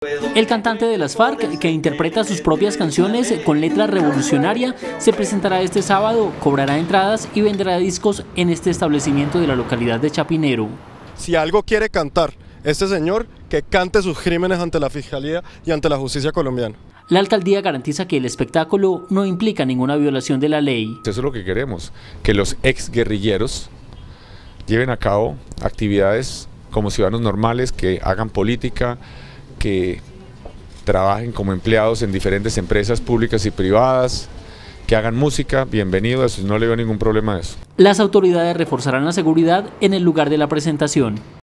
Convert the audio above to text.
El cantante de las FARC, que interpreta sus propias canciones con letra revolucionaria, se presentará este sábado, cobrará entradas y venderá discos en este establecimiento de la localidad de Chapinero. Si algo quiere cantar este señor, que cante sus crímenes ante la Fiscalía y ante la justicia colombiana. La alcaldía garantiza que el espectáculo no implica ninguna violación de la ley. Eso es lo que queremos, que los exguerrilleros lleven a cabo actividades como ciudadanos normales, que hagan política, que trabajen como empleados en diferentes empresas públicas y privadas, que hagan música, bienvenido a eso, no le veo ningún problema a eso. Las autoridades reforzarán la seguridad en el lugar de la presentación.